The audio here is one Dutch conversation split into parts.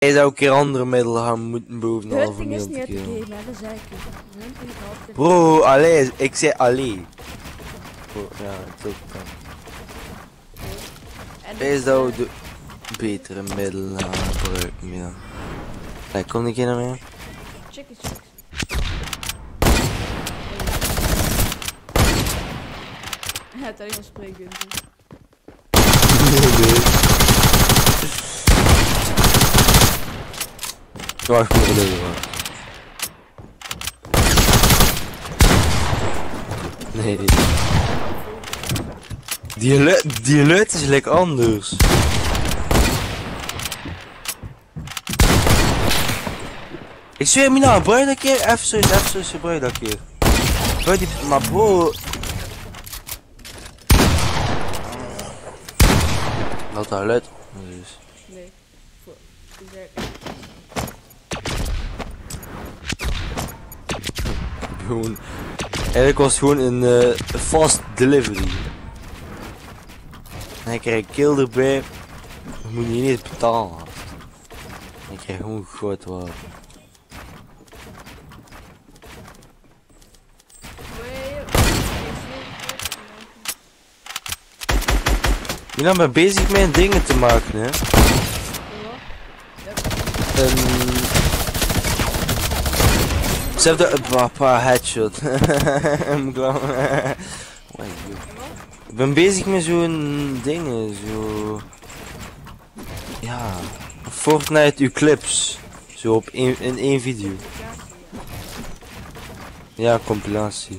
Hij zou een keer andere middelen gaan moeten bovenal Hunting van is heel niet uit te de killen. game, hè, dat zei ik je. Hunting is altijd... Bro, allee, ik zei allee. Bro, ja, het ook kan. En Hij zou de betere middelen gaan gebruiken, ja. Kijk, kom ik hier naar mee? Chicken chicks. Ja, het is een spreekpunt. Wacht, ik moet er even wachten. Nee. Die geluid is lekker anders. Ik zweer me nou, gebruik dat keer. Even zo, gebruik dat keer. Gebruik die, maar bro. Wat dat geluid? Dus. Nee. Voor. Gewoon. Eigenlijk was het gewoon een fast delivery. En ik krijg kill erbij. Dan moet je niet eens betalen. Ik krijg gewoon groot water. Je bent maar bezig met dingen te maken, hè? Ze hebben een paar headshot. Ik ben bezig met zo'n dingen, zo. Ja, Fortnite uw clips. Zo op in één video. Ja, compilatie.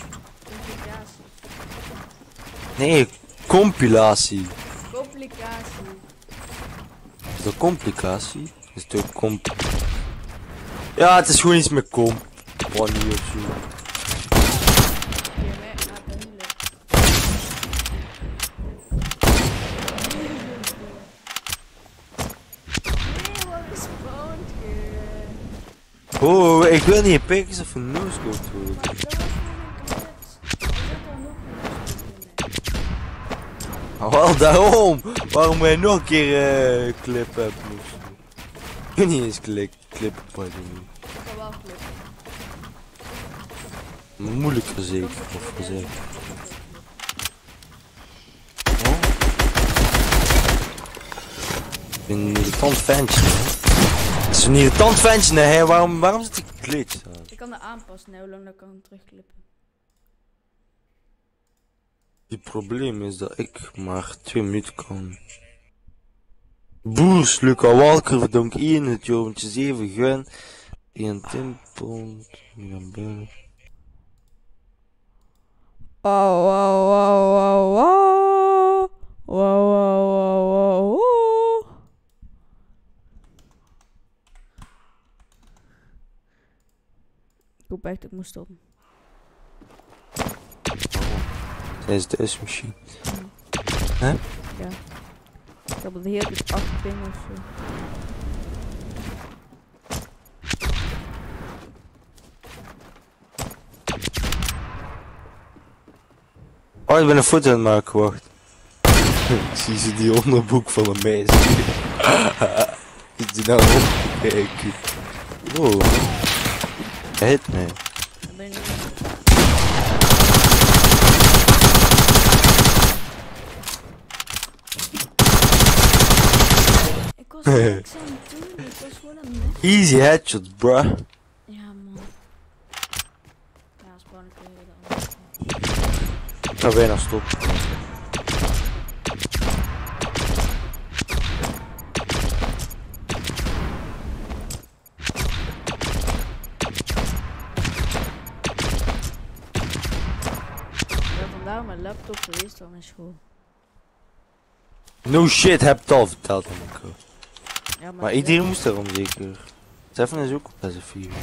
Nee, compilatie. Complicatie. Is dat complicatie? Is het ook Ja, het is gewoon iets met comp. Wanneer of zo. Oh, ik wil niet pikjes of een no-scope worden. Oh, wel daarom! Waarom moet je nog een keer clip hebben of zo? Ik wil niet eens clippen, pardon. Ik kan wel klippen. Moeilijker zeker, of gezegd. Ik ben een irritant ventje, hè. Het is een irritant ventje, hè. Waarom zit die glitch? Ik kan dat aanpassen, hoe lang dat kan ik terugklippen. Het probleem is dat ik maar 2 minuten kan. Boers, Luca Walker, verdonk 1, het jongetje 7, Gwen, 1 Timpel, Milan Berg. Wow, wow, wow, wow, wow. Wow, wow, wow, wow, wow. Ik hoop echt dat ik moet stoppen. Zij is thuis misschien. Hè? Ja. Ik heb de hele tijd 8 ping of zo. Oh, ik ben een foto aan het maken, wacht. Ik zie ze die onderboek van een meisje. Is die nou opgekeken? Wow. Hij hit mij. Dan ben je ik was niks aan het doen, ik was gewoon aan het net. Easy headshots, bruh. Ja man. Ja, spannend kun je dat anders. Ik ga bijna stoppen. Ik ben vandaag mijn laptop geweest van mijn school. No shit, heb het al verteld aan me. Ja, Maar iedereen moest daarom zeker. Stefan is ook op deze 4. Ja,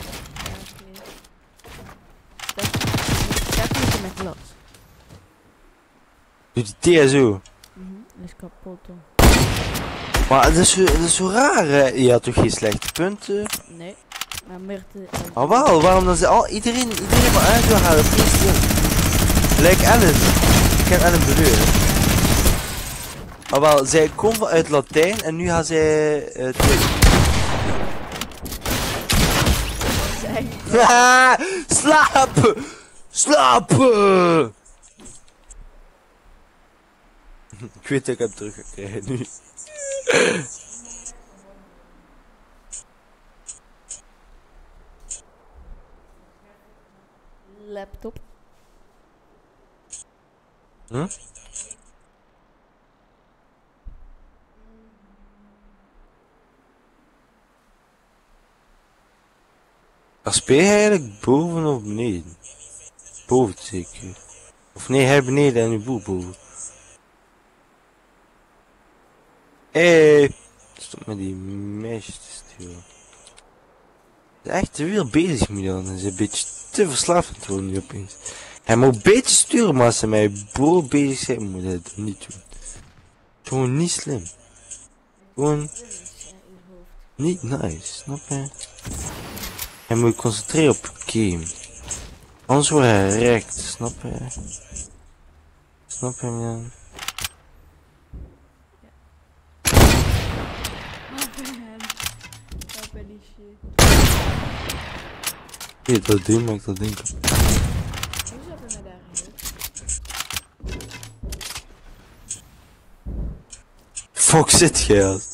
Stefan is in mijn klas. Doet die TSO. Is kapot dan. Maar het is zo raar, hè? Je had toch geen slechte punten? Nee. Maar Mirte... Maar wel, waarom dan ze al iedereen maar uit wil halen, Lijkt Ellen. Ik ken Ellen Breur. Maar wel, zij komt uit Latijn en nu gaat zij Slapen! Slapen! Ik weet dat ik hem terug ga krijgen nu. Laptop. Hm? Speel je eigenlijk boven of beneden? Boven zeker. Of nee, hij beneden en uw boel boven. Stop met die meisjes te sturen. Hij is echt te veel bezig met dan. Hij is een beetje te verslaafd aan het worden nu opeens. Hij moet een beetje sturen, maar als hij met bro bezig zijn, moet hij het niet doen. Gewoon niet slim. Gewoon niet nice, snap je? Hij moet concentreren op game. Anders wordt hij rekt, snap je? Snap je man? Ja, dat ding maakt dat ding. Hoe zat er nou daar? Fuck zit je als.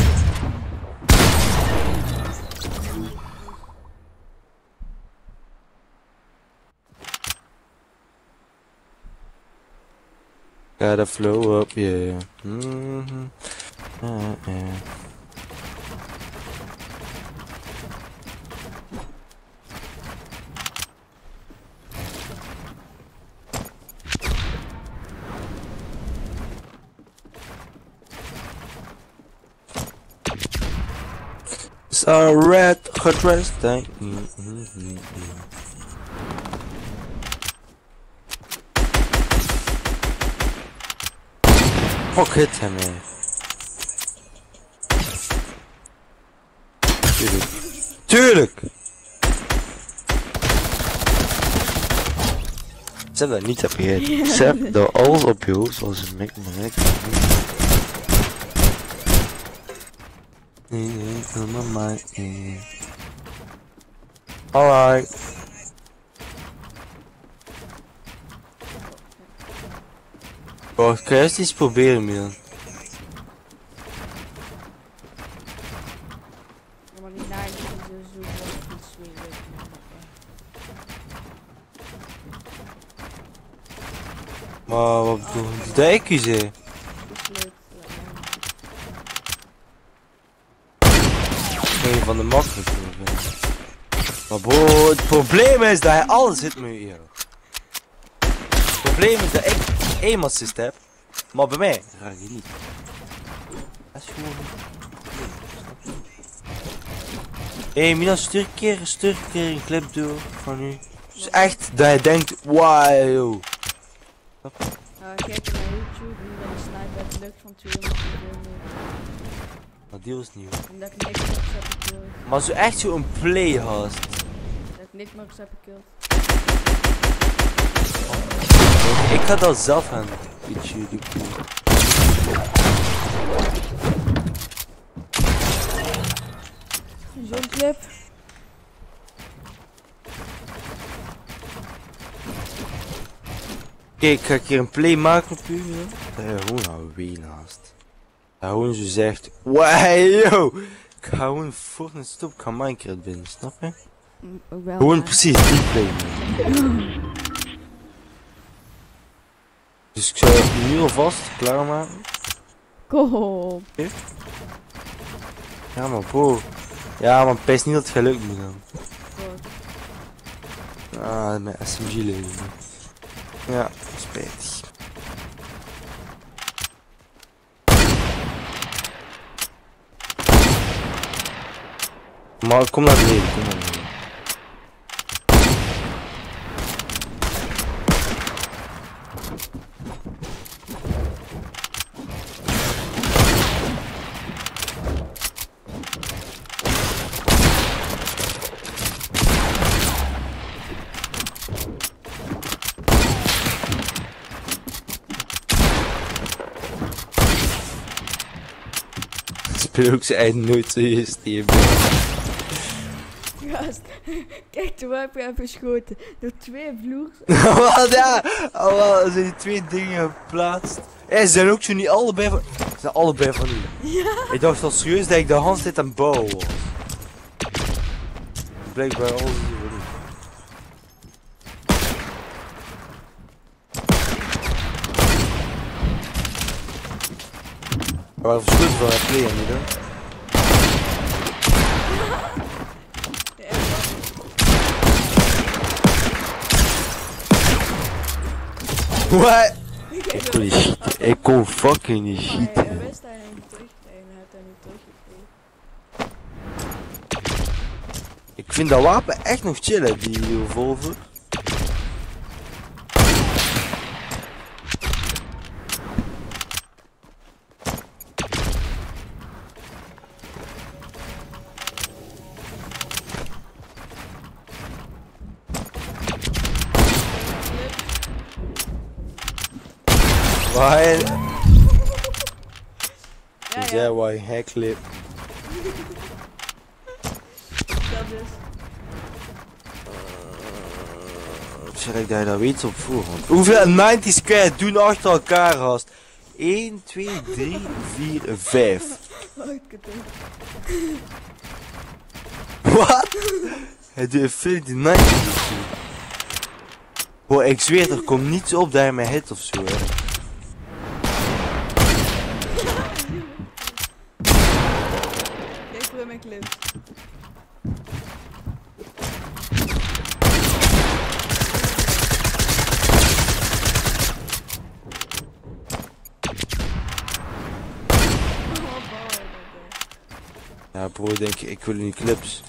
Gotta flow up, yeah. So red hot dress thing. Fuck hit hem, man. Tuurlijk. Tuurlijk! Zet dat niet op je head. Zet dat alles op je hoofd zoals een mek maar rek. Nee, mama. Alright. Oh, kan je eens iets proberen, Milan? Ja, maar die naadjes dus zo wat iets weer. Maar wat bedoel je? Die dijkjes, hè? Een van de makkelijke. Maar bro, het probleem is dat hij alles hit met je eer. Het probleem is dat ik één assist heb, maar bij mij raak je niet. Dat is gewoon... Hé Milan, stuur een keer een clip door van u. Het is echt dat hij denkt, wow. Kijk naar YouTube en dan sniper het lukt van 200 miljoen. Maar die was nieuw. Omdat ik niks meer heb gekild. Maar zo echt zo een play hast. Dat ik niks meer heb gekild. Ik ga dat zelf gaan. Beetje YouTube. Zo'n clip. Kijk, ga ik hier een play maken op u? Dat je gewoon nou wee naast. Dat gewoon zo zegt, wow, ik ga gewoon Fortnite stop, ik ga Minecraft binnen, snap je? Ook wel. Gewoon precies die play. Dus ik zou het nu alvast klaarmaken. Kom. Ja maar bro. Ja maar pijs niet dat het gaat lukken moet dan. Ah, mijn SMG leven. Ja, spijtig. Maar kom naar beneden, kom naar beneden. speel ook zijn nooit serieus tegen. Gast, kijk, toen heb je even geschoten. Door 2 vloers. Wat ja? Oh, wel, er zijn die 2 dingen geplaatst. Ze zijn ook zo niet allebei van... Ze zijn allebei van u. Ja. Ik dacht al serieus dat ik de hand dit aan het bouwen was. Blijkbaar alles hier van u. We waren verschillend van het play, niet hoor. What? Ik kon fucking niet Maar schieten. hij wist dat hij niet terugkrijgen. Hij heeft hij niet teruggekregen. Ik vind dat wapen echt nog chill, hè, die revolver. Waar? Ja, Ja, ja, waar hekklip. dat is. Zeg ik dat je dat weet op voorhand. Hoeveel 90 square doen achter elkaar, gast? 1, 2, 3, 4, 5. Uitgetoond. Wat? Hij doet Infinity 90. Boah, ik zweer, er komt niets op dat hij mij hit ofzo, hè. Kijk voor mijn clip. Ja, bro, denk ik wil nu clips.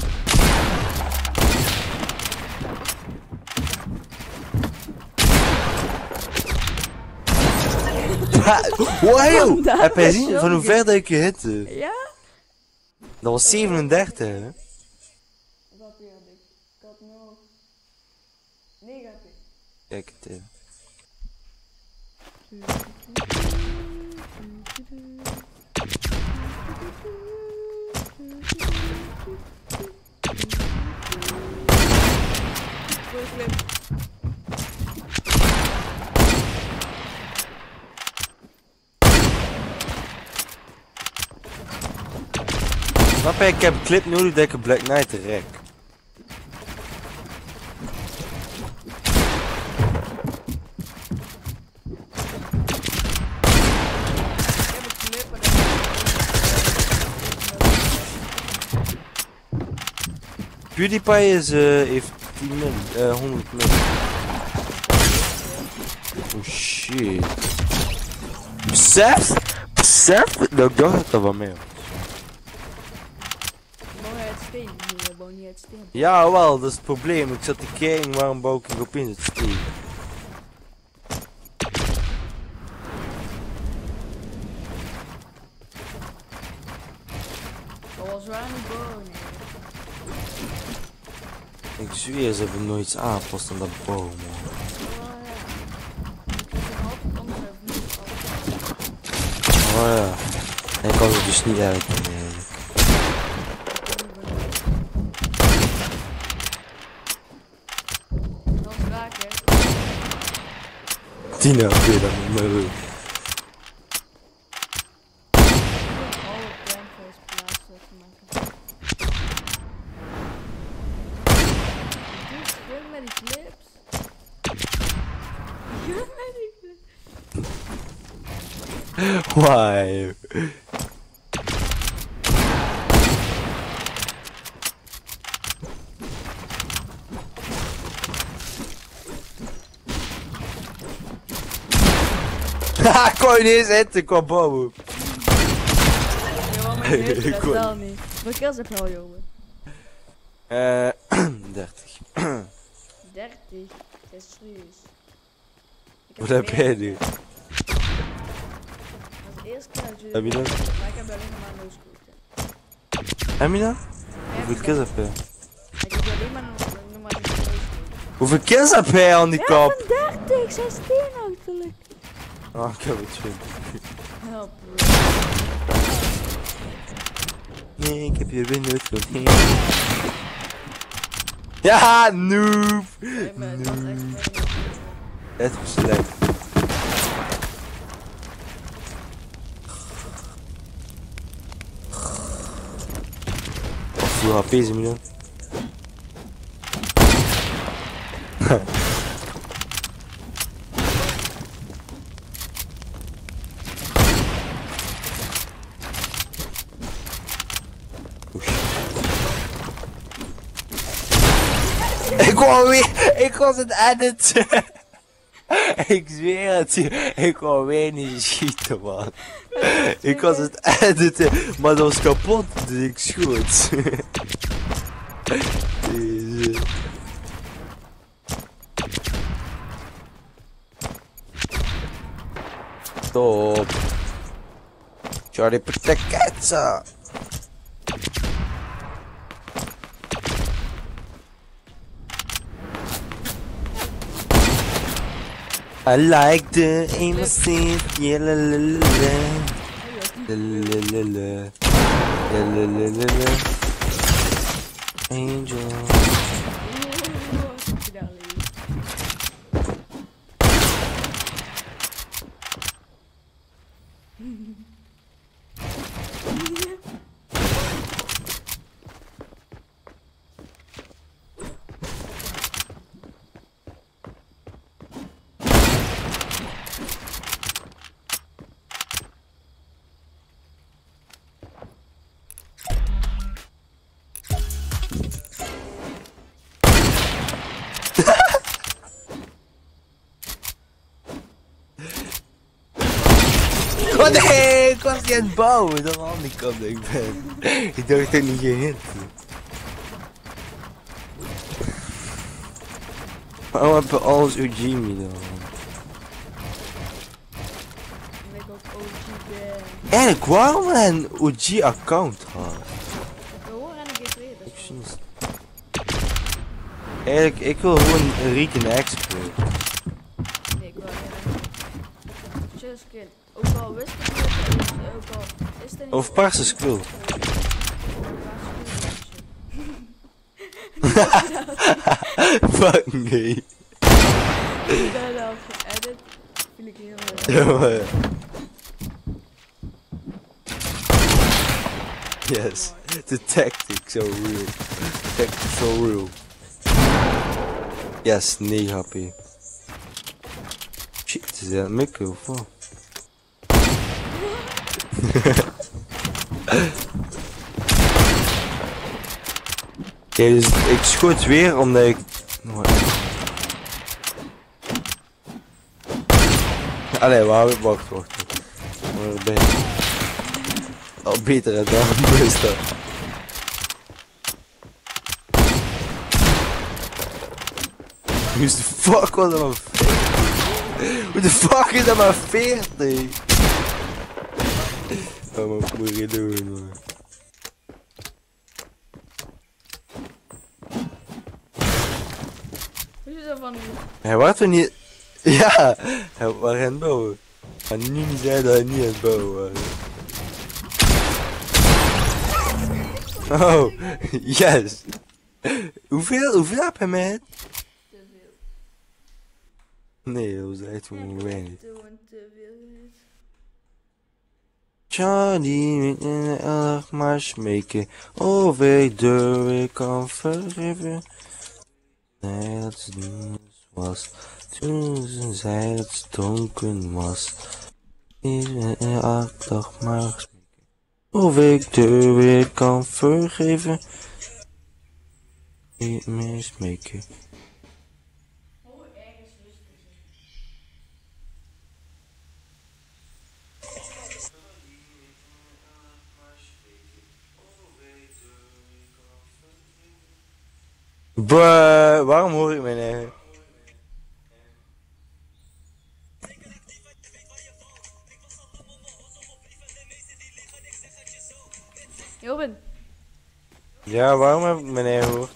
Wow! Heb jij gezien van hoe ver dat ik je hitte? Ja? Dat was 37, hè? Dat had ik. Ik had nog 90. Kijk het, hè. Voor de clip. Snap je, ik heb een clip nodig dat ik een Black Knight rek. Ik heb een clip, maar PewDiePie is, heeft 10 min, 100 min. Oh shit. Besef dat ik dacht dat dat wel meer was. bouw hij het steen? Nee, hij bouwt niet het steen. Ja, wel, dat is het probleem. Ik zat te kijken waarom bouw ik op in het steen. Dat was waar niet bouwen. Ik zweer, ze hebben nooit iets aangepast aan dat bouw, man. Oh ja. Ik heb een half andere vloer af. Oh ja. En ik kan het dus niet uit. eigenlijk. Dat is raak, hè. Tina, oké, dat moet maar doen. Alle campfires plaatsen te maken. Dude, speel met die clips. Speel met die clips. Why? Haha, kon je niet eens hitten qua bouwen. Ja, maar mijn neus Ik dat kon- wel niet. Wat kills heb je al, jongen? 30. 30. Dat is serieus. Ik Wat heb jij nu? Dat is de eerste keer dat jullie... Heb je dat? Maar ik heb alleen maar nooscoot. Heb je dat? Hoeveel kills heb je? Ik heb alleen maar nooscoot. Hoeveel kills heb jij aan die kap? 30, 16 achterlijk. Ah, ik heb het 20. Help, bro. Nee, ik heb je weer nooit gehoord. Ja, noob! Nee, maar het was echt wel Het was slecht. Hoeveel HP is hem dan? Ik was het editen. Ik zweer het je, ik wou weer niet schieten, man. Ik was het editen, maar dat was kapot, dus ik schoot. Deze. Stop. Charlie Protectza. I like the innocent, yeah la la la la la la la la la la angel. Oh nee, ik was niet aan het bouwen, dat was aan die kant ik ben. Ik dacht dat niet gehit. Waarom heb je alles Ujimi dan? Ik ook OG ben. Eigenlijk, waarom een OG account had? We horen en ik geef Ik zie het. Eigenlijk, ik wil gewoon een Riken expert. Nee, ik wil geen chill skill. Ook al wist ik niet, ook al is er niet... Of parse skill. Fuck nee. Ik ben er al geëdit. Vind ik heel Ja, maar... Yes, the tactic so real. Tactic so real. Yes, 9 HP. Shit, is dat mikken of wat? Ja, dus ik schoot weer omdat ik... Allee, wacht. Waar ben je? Al beter dan is dat. Hoe de fuck was dat maar 40? Hoe de fuck is dat maar 40? Oh, wat moet je doen, man? Hoe is dat van... Hij was toch niet... Ja, hij was aan het bouwen. En nu zei dat hij niet aan het bouwen was. Oh, yes. Hoeveel heb je met? Te veel. Nee, dat was echt gewoon weinig. Te veel is. Charlie met een erg maar smeken. Of ik durf, ik kan vergeven. Nee, dat ze niet was. Toen ze zei dat ze dronken was. Is een aardig maar smeken. Of ik durf, ik kan vergeven. Niet meer smeken. Bruh, waarom hoor ik mijn eigen? Joben. Ja, waarom heb ik mijn eigen gehoord?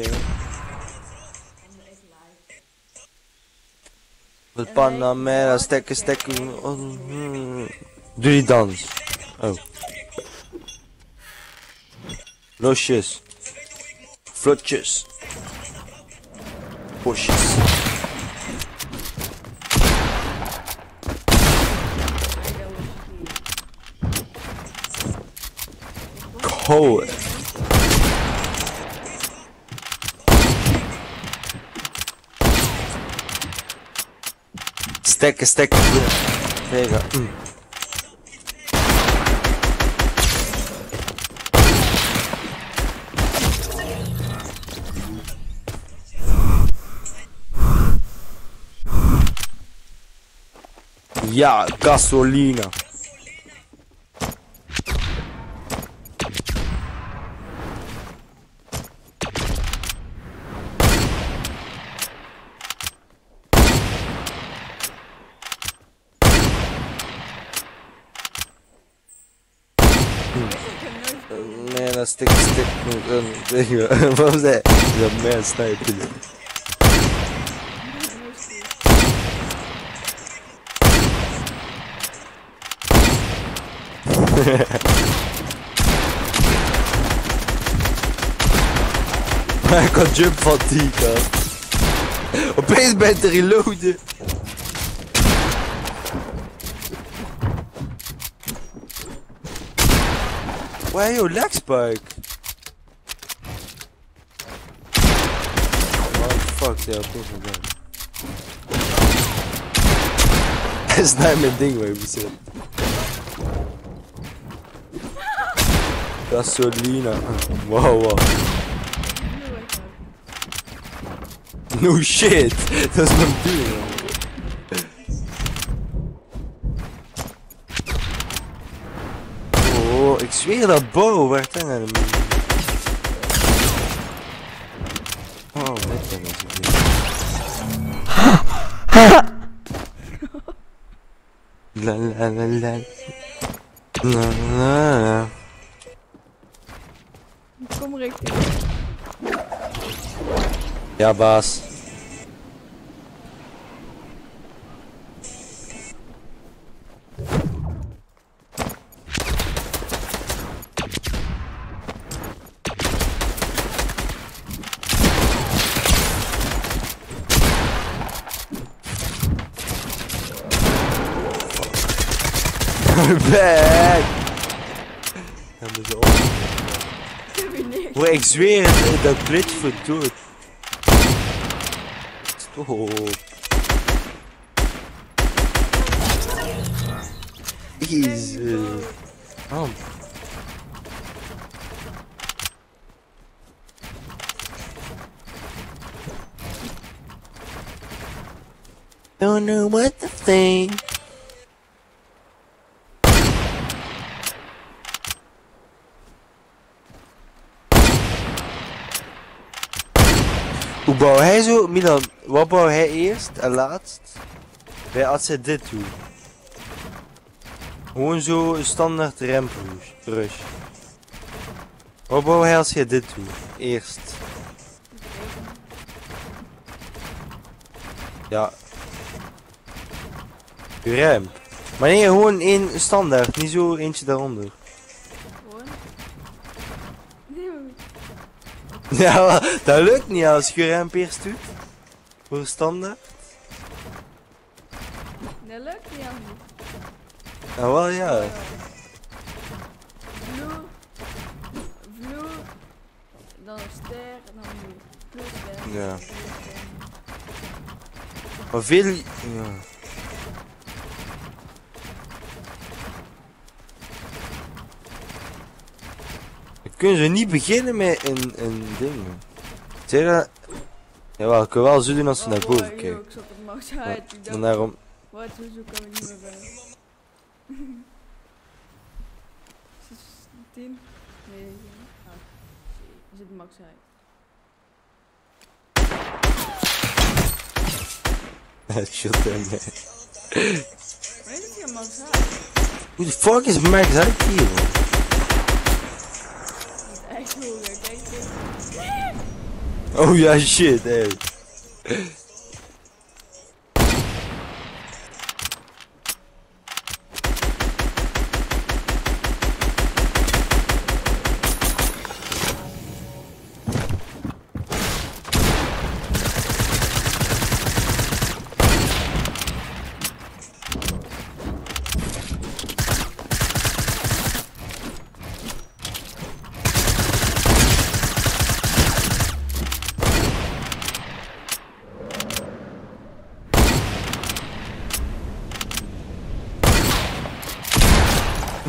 Wat Panamera, stekken. Oh, Doe die dans. Oh. Losjes. Vlotjes. Bosjes. Cool. Stekken. Tegen. Ja, gasolina. Nee, dat stik moet waarom zei dat mijn sniper? Maar ik kan jump van die kant. Opeens ben je te reloaden. Wow, yo, leg spike. What the fuck, ja, toch wel dan. Dat is nou mijn ding waar je moet zitten. Gasolina. Wow. No shit. Dat is mijn bedoeling. Oh, ik zweer dat Bo werd dan aan de oh, net dan is het niet. La. Kom richting. Ja, baas. Back! Ja, moet je op. Bro, ik zweer het, dat glitch voor dood. Stop. Easy. Oh. Don't know what to think. Hoe bouw hij zo, Milan, wat bouw hij eerst en laatst? Bij als hij dit doet. Gewoon zo een standaard rush. Wat bouw hij als hij dit doet? Eerst. Ja. Ramp. Maar nee, gewoon één standaard, niet zo eentje daaronder. Ja, dat lukt niet als je ramp eerst doet. Voor standaard. Dat lukt niet aan niet. Nou wel ja. Vloer, dan een ster, dan nu plus ster. Ja. Maar veel... Ja. Kunnen ze niet beginnen met een ding? Zeg dat? Jawel, ik kan wel zo doen als ze naar boven kijken. Ik zat op max uit. Dan daarom. Wat, hoezo kan ik niet meer bij? 10? Nee, je zit max uit. Shut hem, man. Waar is hier max uit? Hoe de fuck is Max uit hier, man? Echt hoger, kijk dit. Oh ja, shit, hey.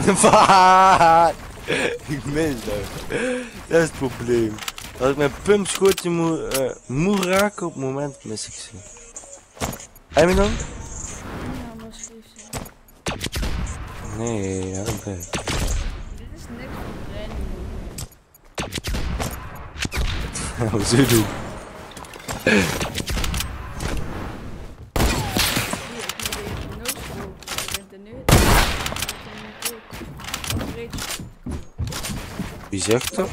Fuck! Ik mis dat. Dat is het probleem. Als ik mijn pumpschootje moet raken, op het moment mis ik ze. Heb je dan? Ja, maar schreef ze. Nee, ja, oké. Dit is niks voor training. Wat zou je doen? Wie zegt dat?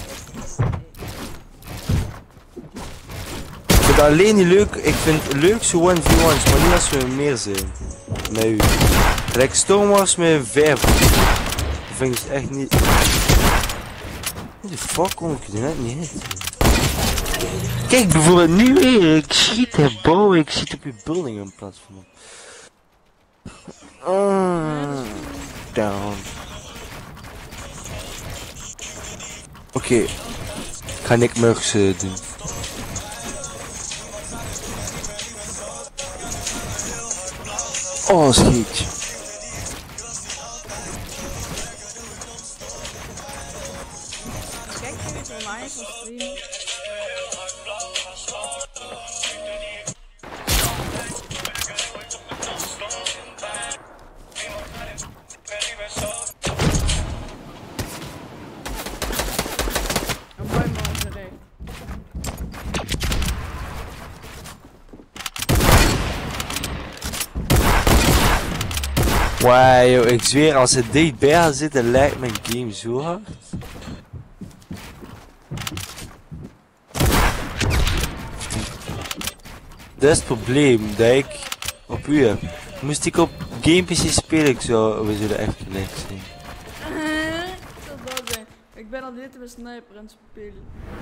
Ik vind het alleen niet leuk. Ik vind het leuk zo 1v1's, maar niet als we meer zijn. Met u. Gelijk Stormwars met 5. Dat vind ik dus echt niet. Hoe de fuck kom ik er net niet in? Kijk bijvoorbeeld nu weer. Ik schiet het bouwen. Ik schiet op je building in plaats van op. Down. Oké. Ik ga Nick Murks doen. Oh, schiet. Kijk je het online van stream? Een mooi man terecht. Wauw, joh, ik zweer, als het dichtbij gaat zitten, lijkt mijn game zo hard. Dat is het probleem, dat ik op u heb. Moest ik op Game PC spelen, we zullen echt gelijk zijn. Dat zou zijn. Ik ben al dit met sniper aan het spelen.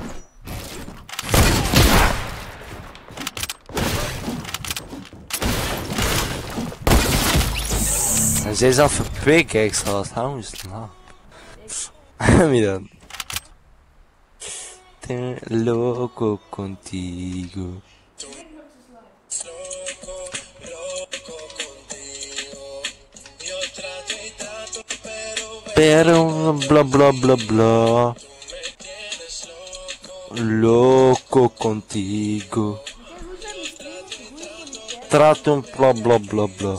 En zij is al verpik extra als house. Nou. Heb je dan? Te loco contigo. Pero bla bla bla bla. Loco contigo. Trato un bla bla bla bla.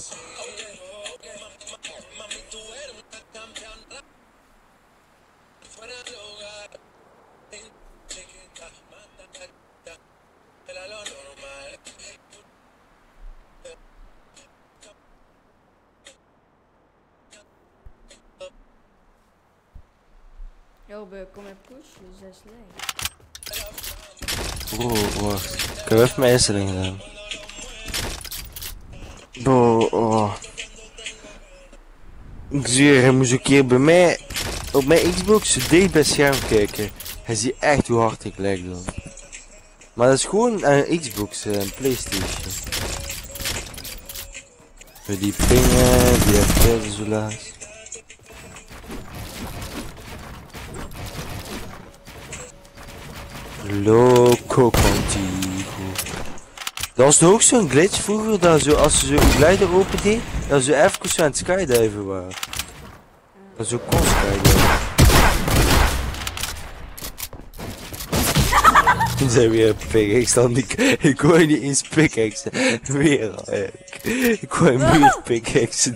Yo, kom je pushen, 6 lijken. Wacht. Ik heb even mijn instelling gedaan. Ik zweer, hij moest een keer bij mij op mijn Xbox dicht bij het scherm kijken. Hij ziet echt hoe hard ik lijk dan. Maar dat is gewoon een Xbox, een Playstation. Die pingen, die FPS zo laag. Loco contigo. Dat was toch ook zo'n glitch vroeger, dat zo, als ze zo'n glider open deed, dat ze even zo aan het skydiven waren. Dat zo kon skydiven. Toen zijn we weer een pickaxe, ik wou niet eens pickaxe. Weer al eigenlijk. Ik wou een muur pickaxe.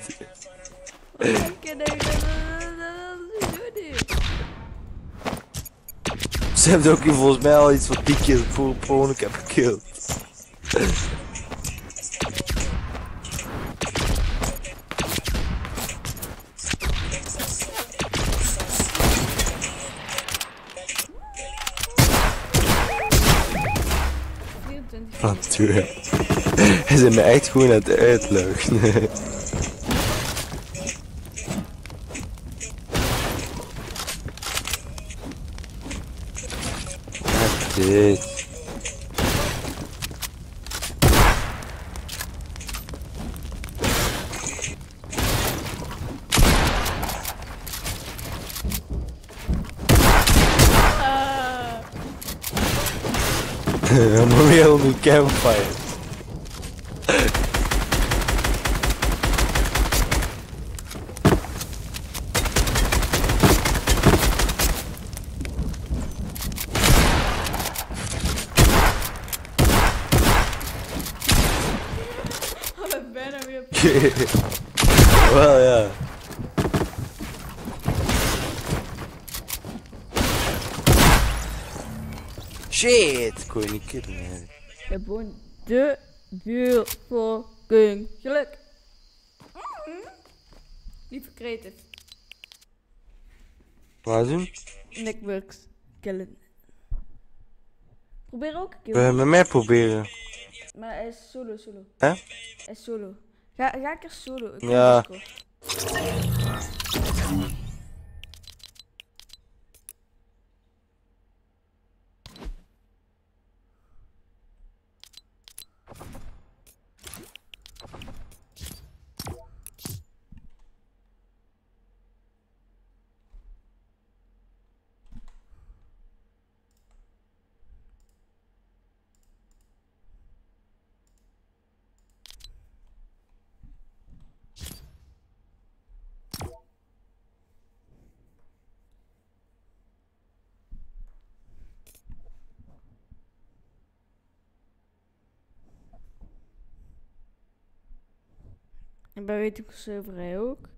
Ze hebben ook volgens mij al iets van 10 keer voor ik heb gekillt. Natuurlijk. Hij zijn me echt gewoon aan het uitluchten. Dit. I'm weer on the campfire. Wel ja. Shit, kon je niet killen. Nee. Je hebt gewoon de fucking geluk. Niet creative. Wat doen? Nickworks killen. Probeer ook een keer. Met mij proberen. Maar hij is solo. Hè? Hij is solo. Ga een keer solo. Ik Ja. En bij weet ik server ook.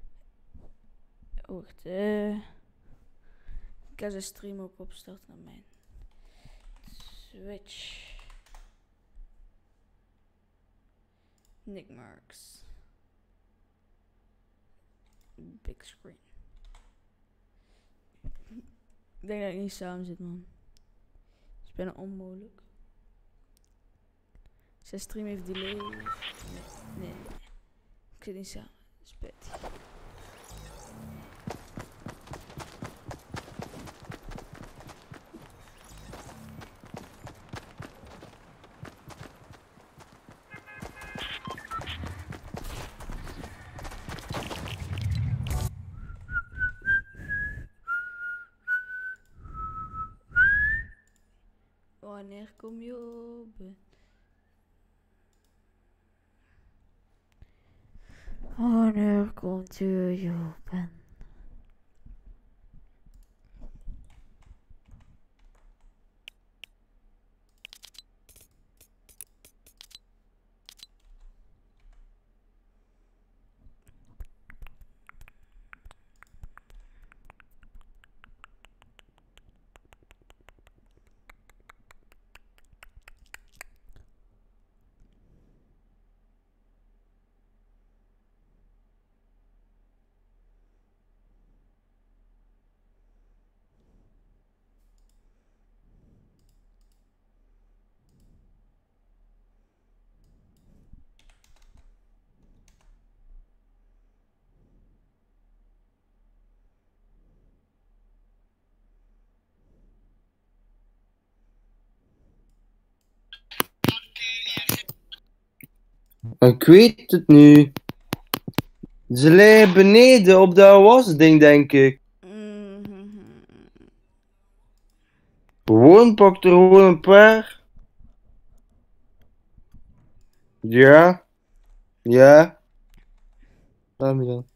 Wacht, ik ga zijn stream ook opstarten naar mijn Switch. Nickmarks. Big screen. Ik denk dat ik niet samen zit, man. Dat is bijna onmogelijk. Zijn stream heeft delay. Nee. Ik zit niet samen. Spijt. Wanneer kom je op? Wanneer komt u open? Ik weet het nu. Ze liggen beneden op dat wasding, denk ik. Gewoon, pak er gewoon een paar. Ja. Ja. Laat me dan.